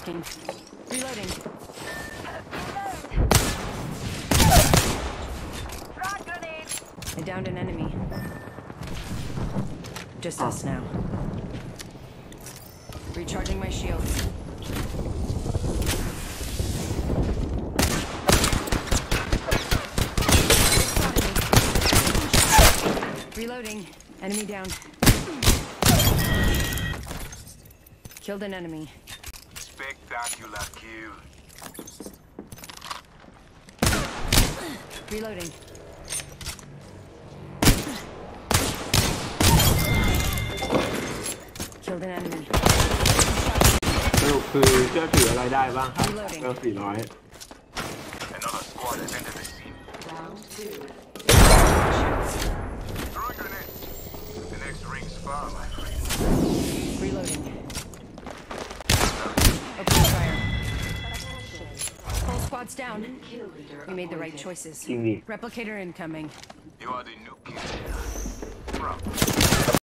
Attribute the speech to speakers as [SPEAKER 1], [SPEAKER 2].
[SPEAKER 1] working. Reloading.
[SPEAKER 2] Frag grenade.
[SPEAKER 1] I downed an enemy. Just us now. Recharging my shields. Reloading. Enemy down. Killed an enemy.
[SPEAKER 3] Spectacular kill.
[SPEAKER 1] Reloading. Killed an enemy.
[SPEAKER 4] สรุปคือเจ้าถืออะไรได้บ้างครับ
[SPEAKER 1] Reloading.
[SPEAKER 4] เจ้า400
[SPEAKER 3] Another squad has entered the scene. Throwing grenade. The next ring's far, my friend.
[SPEAKER 1] Reloading. Opening fire. Whole squad's down. We made the right choices.
[SPEAKER 4] จริงดิ
[SPEAKER 1] Replicator incoming.
[SPEAKER 3] You are the new kid. Bravo.